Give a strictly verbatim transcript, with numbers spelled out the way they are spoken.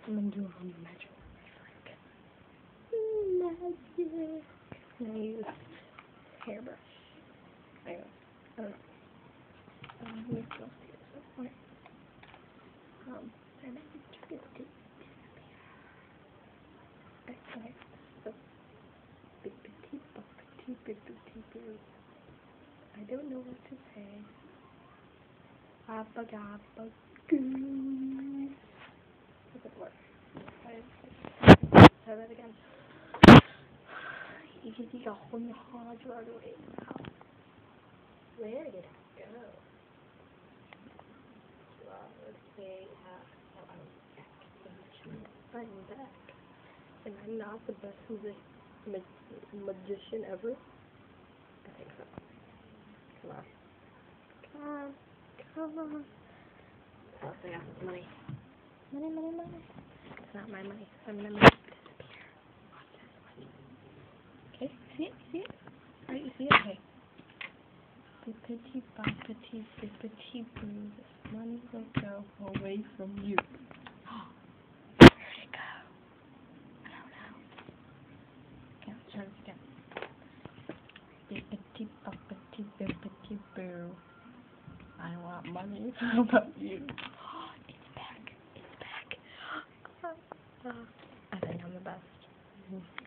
I'm gonna do a little magic. Magic. I'm gonna use hairbrush. There you go. I don't know. Um, let me go here somewhere. Um, I might be trying to do okay. So, big petit, petit, big petit, boo. I don't know what to say. Abba gabba goo. Does it work? Try that again. Easy go on the hard road away now. Where did I go? Well, let's say, uh, oh, I'm back. I'm back. And I'm not the best music mag magician ever. I think so. Come on. Come on. Come on. Oh, I got this money. Money, money, money. It's not my money. I'm gonna make it disappear. Watch this. Watch this. Okay, see it? See it? Alright, you see it? Okay. Bippity boppity bippity boo. This money will go away from you. Where'd it go? I don't know. Okay, let's try this again. Bippity boppity bippity boo. I want money. How about you? It's back. It's back. I think I'm the best.